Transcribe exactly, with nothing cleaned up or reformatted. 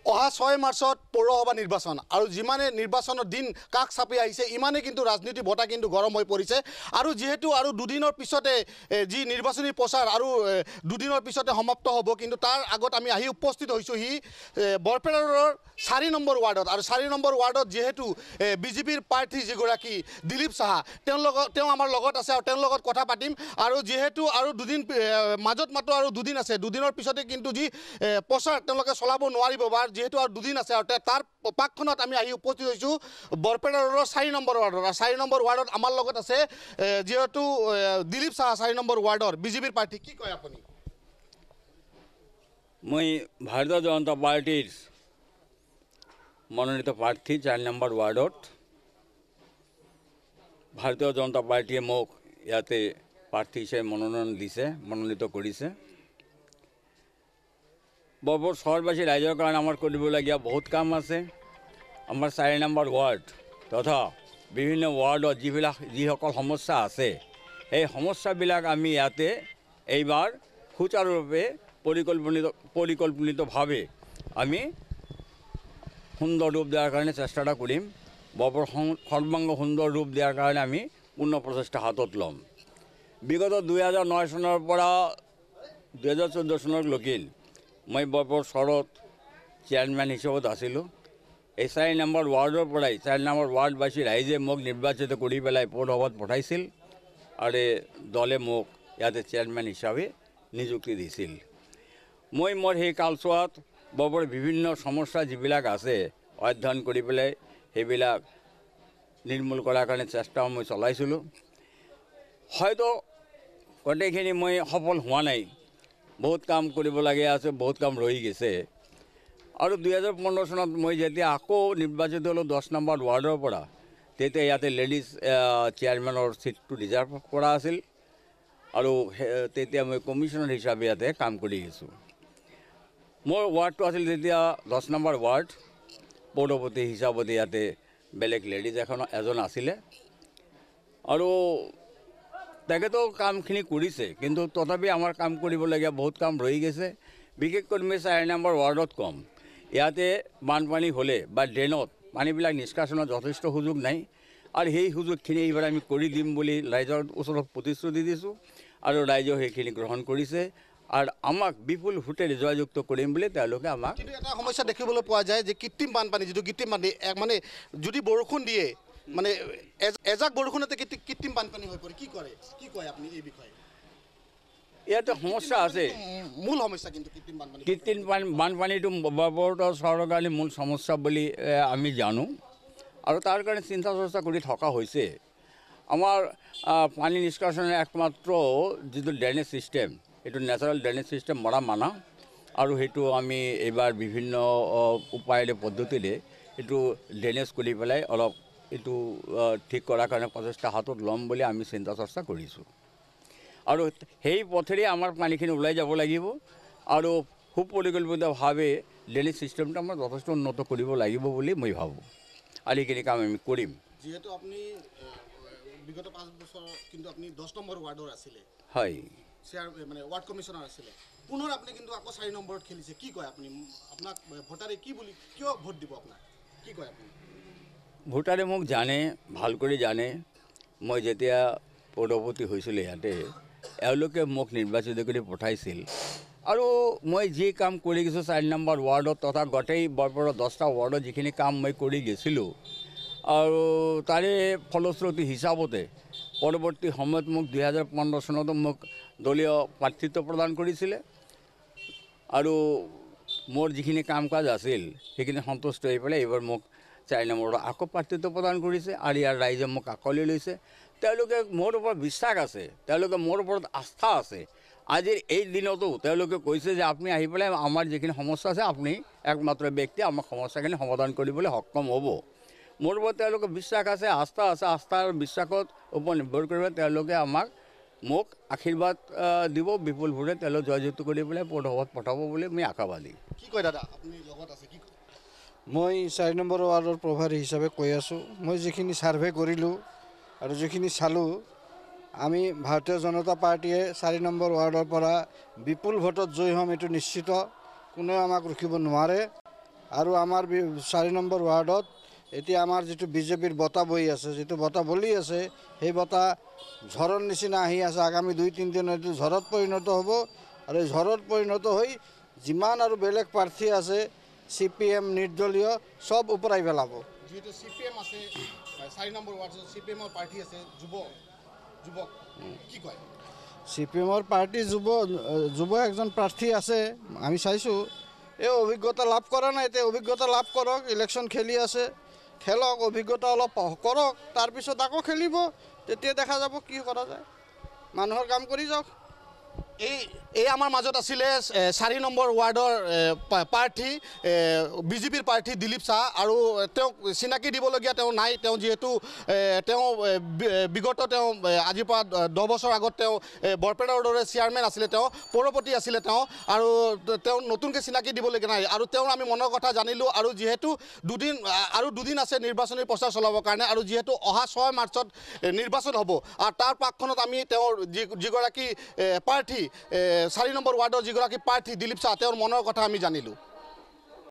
অহা ছয় মাৰ্চত পৌৰসভা নিৰ্বাচন আৰু যিমানে নিৰ্বাচনৰ দিন কাষ চাপি আহিছে ইমানে কিন্তু ৰাজনীতি বতা কিন্তু গৰম হৈ পৰিছে আৰু যেহেতু আৰু দুদিনৰ পিছতে যি নিৰ্বাচনী প্ৰচাৰ আৰু দুদিনৰ পিছতে সমাপ্ত হ'ব কিন্তু তাৰ আগত আমি আহি উপস্থিত হৈছোঁ হি বৰপেটাৰ চাৰি নম্বৰ ৱাৰ্ডত আৰু চাৰি নম্বৰ ৱাৰ্ডত যেহেতু বিজেপিৰ প্ৰাৰ্থী যিগৰাকী দিলীপ সাহা তেওঁৰ লগত তেওঁ আমাৰ লগত আছে আৰু তেওঁৰ লগত কথা পাতিম আৰু যেহেতু আৰু দুদিন মাজত মাত্ৰ আৰু দুদিন আছে দুদিনৰ পিছতে কিন্তু যি প্ৰচাৰ তেওঁলোকে চলাব নোৱাৰিব বা যেহেতু আৰু দুদিন আছে আৰু তাৰ পাকখনত আমি আহি উপস্থিত হৈছোঁ বৰপেটা ৰোডৰ চাৰি নম্বৰ ৱাৰ্ডত আৰু চাৰি নম্বৰ ৱাৰ্ডত আমাৰ লগত আছে যেহেতু দিলীপ সাহা চাৰি নম্বৰ ৱাৰ্ডৰ বিজেপিৰ প্ৰাৰ্থী কি কয় আপুনি মই ভাৰতীয় জনতা পাৰ্টিৰ মনোনীত প্ৰাৰ্থী চাৰি নম্বৰ ৱাৰ্ডত ভাৰতীয় জনতা পাৰ্টিয়ে মোক ইয়াতে প্ৰাৰ্থী হিচাপে মনোনয়ন দিছে মনোনীত কৰিছে বৰপেটা চহৰবাসী ৰাইজৰ কাৰণে আমাৰ কৰিবলগীয়া বহুত কাম আছে আমাৰ চাৰি নম্বৰ ৱাৰ্ড তথা বিভিন্ন ৱাৰ্ডত যিবিলাক যিসকল সমস্যা আছে এই সমস্যাবিলাক আমি ইয়াতে এইবাৰ সুচাৰুৰূপে পৰিকল্পনিত পৰিকল্পনিতভাৱে আমি সুন্দৰ ৰূপ দিয়াৰ কাৰণে চেষ্টা কৰিম বৰপেটা সৰ্বাংগ সুন্দৰ ৰূপ দিয়াৰ কাৰণে আমি পূৰ্ণ প্ৰচেষ্টা হাতত ল'ম বিগত দুই হাজাৰ ন চনৰ পৰা দুই হাজাৰ চৈধ্য চনলৈকে মই বৰপেটা চহৰত চেয়াৰমেন হিচাপত আছিলোঁ এই চাৰি নম্বৰ ৱাৰ্ডৰ পৰাই চাৰি নম্বৰ ৱাৰ্ডবাসী ৰাইজে মোক নিৰ্বাচিত কৰি পেলাই পৌৰসভাত পঠাইছিল আৰু দলে মোক ইয়াতে চেয়াৰমেন হিচাপে নিযুক্তি দিছিল মই মোৰ সেই কালচোৱাত বৰপেটাৰ বিভিন্ন সমস্যা যিবিলাক আছে অধ্যয়ন কৰি পেলাই সেইবিলাক নিৰ্মূল কৰাৰ কাৰণে চেষ্টা মই চলাইছিলোঁ হয়তো গোটেইখিনি মই সফল হোৱা নাই বহুত কাম কৰিবলগীয়া আছে বহুত কাম ৰৈ গৈছে আৰু দুই হাজাৰ পোন্ধৰ চনত মই যেতিয়া আকৌ নিৰ্বাচিত হ'লোঁ দহ নম্বৰ ৱাৰ্ডৰ পৰা তেতিয়া ইয়াতে লেডিজ চেয়াৰমেনৰ ছিটটো ৰিজাৰ্ভ কৰা আছিল আৰু তেতিয়া মই কমিশ্যনাৰ হিচাপে ইয়াতে কাম কৰি আছোঁ মোৰ ৱাৰ্ডটো আছিল তেতিয়া দহ নম্বৰ ৱাৰ্ড পৌৰপতি হিচাপত ইয়াতে বেলেগ লেডিজ এখন এজন আছিলে আৰু তেখেতো কামখিনি কৰিছে কিন্তু তথাপি আমাৰ কাম কৰিবলগীয়া বহুত কাম ৰৈ গৈছে বিশেষকৈ মই চাৰি নম্বৰ ৱাৰ্ডত কম ইয়াতে বানপানী হ'লে বা ড্ৰেইনত পানীবিলাক নিষ্কাশনৰ যথেষ্ট সুযোগ নাই আৰু সেই সুযোগখিনি এইবাৰ আমি কৰি দিম বুলি ৰাইজৰ ওচৰত প্ৰতিশ্ৰুতি দিছোঁ আৰু ৰাইজেও সেইখিনি গ্ৰহণ কৰিছে আৰু আমাক বিপুল ভোটেৰে জয়যুক্ত কৰিম বুলি তেওঁলোকে আমাক কিন্তু এটা সমস্যা দেখিবলৈ পোৱা যায় যে কৃত্ৰিম বানপানী যিটো কৃত্ৰিম বানপানী মানে যদি বৰষুণ দিয়ে মানে এজাক বৰষুণতে কৃত্ৰিম বানপানী হৈ পৰে কি কৰে কি কয় আপুনি এই বিষয়ে ইয়াতে সমস্যা আছে মূল সমস্যা কিন্তু কৃত্ৰিম বানপানী কৃত্ৰিম বানপানীটো বৰপেটা চহৰৰ কাৰণে মূল সমস্যা বুলি আমি জানো আৰু তাৰ কাৰণে চিন্তা চৰ্চা কৰি থকা হৈছে আমাৰ পানী নিষ্কাশনৰ একমাত্ৰ যিটো ড্ৰেইনেজ ছিষ্টেম এইটো নেচাৰেল ড্ৰেইনেজ ছিষ্টেম মৰা মানা আৰু সেইটো আমি এইবাৰ বিভিন্ন উপায়েৰে পদ্ধতিৰে এইটো ড্ৰেইনেজ কৰি পেলাই অলপ এইটো ঠিক কৰাৰ কাৰণে প্ৰচেষ্টা হাতত ল'ম বুলি আমি চিন্তা চৰ্চা কৰিছোঁ আৰু সেই পথেৰে আমাৰ পানীখিনি ওলাই যাব লাগিব আৰু সুপৰিকল্পিতভাৱে ড্ৰেইনেজ ছিষ্টেমটো আমাৰ যথেষ্ট উন্নত কৰিব লাগিব বুলি মই ভাবোঁ আৰু এইখিনি কাম আমি কৰিম যিহেতু আপুনি বিগত পাঁচ বছৰ কিন্তু আপুনি দহ নম্বৰ ৱাৰ্ডৰ আছিলে হয় চেয়াৰ মানে ৱাৰ্ড কমিশ্যনাৰ আছিলে পুনৰ আপুনি কিন্তু আকৌ চাৰি নম্বৰত খেলিছে কি কয় আপুনি আপোনাক ভোটাৰে কি বুলি কিয় ভোট দিব আপোনাক কি কয় আপুনি ভোটাৰে মোক জানে ভাল কৰি জানে মই যেতিয়া পৌৰপতি হৈছিলোঁ ইয়াতে এওঁলোকে মোক নিৰ্বাচিত কৰি পঠাইছিল আৰু মই যি কাম কৰি গৈছোঁ চাৰি নম্বৰ ৱাৰ্ডত তথা গোটেই বৰপেটা দহটা ৱাৰ্ডত যিখিনি কাম মই কৰি গৈছিলোঁ আৰু তাৰে ফলশ্ৰুতি হিচাপতে পৰৱৰ্তী সময়ত মোক দুই হাজাৰ পোন্ধৰ চনতো মোক দলীয় প্ৰাৰ্থিত্ব প্ৰদান কৰিছিলে আৰু মোৰ যিখিনি কাম কাজ আছিল সেইখিনি সন্তুষ্ট হৈ পেলাই এইবাৰ মোক চাৰি নম্বৰত আকৌ প্ৰাৰ্থিত্ব প্ৰদান কৰিছে আৰু ইয়াৰ ৰাইজে মোক আঁকোৱালি লৈছে তেওঁলোকে মোৰ ওপৰত বিশ্বাস আছে তেওঁলোকে মোৰ ওপৰত আস্থা আছে আজিৰ এই দিনতো তেওঁলোকে কৈছে যে আপুনি আহি পেলাই আমাৰ যিখিনি সমস্যা আছে আপুনি একমাত্ৰ ব্যক্তি আমাৰ সমস্যাখিনি সমাধান কৰিবলৈ সক্ষম হ'ব মোৰ ওপৰত তেওঁলোকে বিশ্বাস আছে আস্থা আছে আস্থাৰ বিশ্বাসত ওপৰত নিৰ্ভৰ কৰি তেওঁলোকে আমাক মোক আশীৰ্বাদ দিব বিপুল ভোটে তেওঁলোক জয়যুক্ত কৰি পেলাই পৌৰসভাত পঠাব বুলি মই আশাবাদী কি কয় দাদা আপুনি লগত আছে কি মই চাৰি নম্বৰ ৱাৰ্ডৰ প্ৰভাৰী হিচাপে কৈ আছোঁ মই যিখিনি ছাৰ্ভে কৰিলোঁ আৰু যিখিনি চালোঁ আমি ভাৰতীয় জনতা পাৰ্টিয়ে চাৰি নম্বৰ ৱাৰ্ডৰ পৰা বিপুল ভোটত জয়ী হ'ম এইটো নিশ্চিত কোনেও আমাক ৰখিব নোৱাৰে আৰু আমাৰ চাৰি নম্বৰ ৱাৰ্ডত এতিয়া আমাৰ যিটো বিজেপিৰ বঁটা বহি আছে, যিটো বঁটা বলি আছে, সেই বঁটা ঝড়ৰ নিচিনা আহি আছে। আগামী দুই তিনিদিন এইটো ঝড়ত পৰিণত হ'ব আৰু এই ঝড়ত পৰিণত হৈ যিমান আৰু বেলেগ প্ৰাৰ্থী আছে চি পি এম নিৰ্দলীয় চব ওপৰাই পেলাব। যিহেতু চি পি এম আছে চাৰি নম্বৰ ৱাৰ্ডত, চি পি এমৰ প্ৰাৰ্থী আছে যুৱ যুৱক কি কয়? চি পি এমৰ পাৰ্টি যুৱ যুৱ একজন প্ৰাৰ্থী আছে, আমি চাইছোঁ। এই অভিজ্ঞতা লাভ কৰা নাই, এতিয়া অভিজ্ঞতা লাভ কৰক, ইলেকশ্যন খেলি আছে, খেলক, অভিজ্ঞতা অলপ কৰক, তাৰপিছত আকৌ খেলিব, তেতিয়া দেখা যাব কি কৰা যায়। মানুহৰ কাম কৰি যাওক। এই এই আমাৰ মাজত আছিলে চাৰি নম্বৰ ৱাৰ্ডৰ প্ৰাৰ্থী বিজেপিৰ প্ৰাৰ্থী দিলীপ শ্বাহ, আৰু তেওঁক চিনাকি দিবলগীয়া তেওঁ নাই। তেওঁ যিহেতু তেওঁ বিগত তেওঁ আজিৰ পৰা দহ বছৰ আগত তেওঁ বৰপেটা ৱাৰ্ডৰে চেয়াৰমেন আছিলে, তেওঁ পৌৰপতি আছিলে তেওঁ, আৰু তেওঁ নতুনকৈ চিনাকি দিবলগীয়া নাই। আৰু তেওঁৰ আমি মনৰ কথা জানিলোঁ। আৰু যিহেতু দুদিন আৰু দুদিন আছে নিৰ্বাচনী প্ৰচাৰ চলাবৰ কাৰণে, আৰু যিহেতু অহা ছয় মাৰ্চত নিৰ্বাচন হ'ব, আৰু তাৰ পাকখনত আমি তেওঁৰ যি যিগৰাকী প্ৰাৰ্থী চাৰি নম্বৰ ৱাৰ্ডৰ যিগৰাকী প্ৰাৰ্থী দিলীপ শ্বাহ, তেওঁৰ মনৰ কথা আমি জানিলোঁ।